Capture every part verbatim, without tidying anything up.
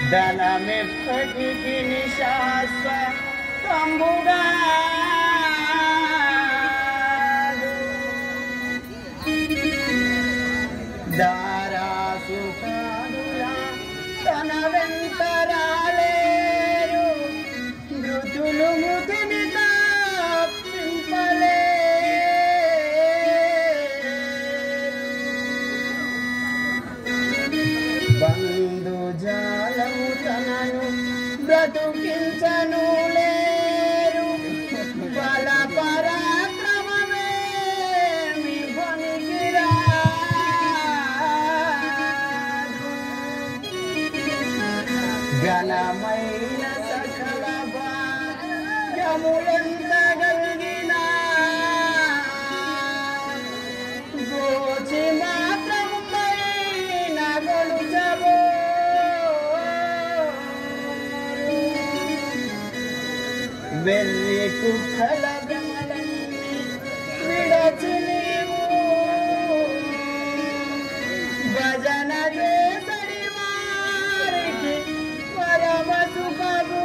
ధనమెప్పటికి నిశాశ్వతంబుగా దారాసుకానులా తన వెంట రాలేరు మృతులు మృతిని బంధుజాలము తనను బ్రతుకించను లేరు బల పరాక్రమమేమి పనికిరాదు ఘనమైన సకల భాగ్యములెంత కలిగినా గోచి మాత్రమైన గొలుచబో వెర్రి కుక్కల భ్రమలన్నీ విడచి నీవు భజన చేసడి వారికి పరమ సుఖము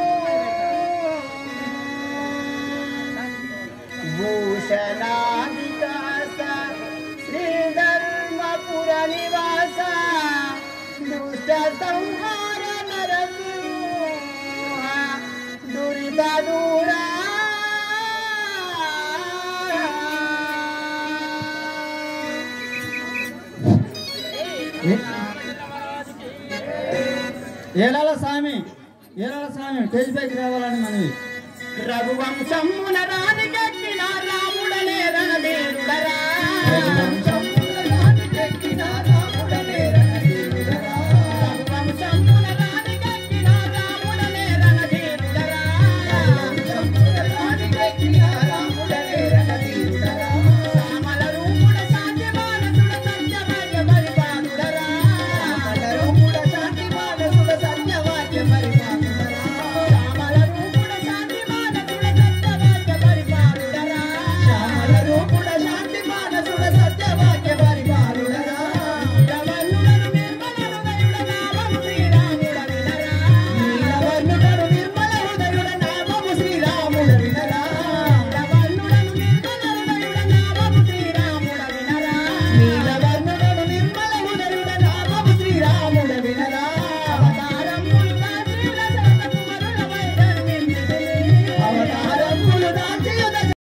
భూషణాధికాస శ్రీధర్మపుర నివాస దుష్ట సంహార నరసింహ దురిత దూరా ఏలాల స్వామి ఏలాల స్వామి స్టేజ్ పైకి రావాలని మనవి రఘువంశమున రాని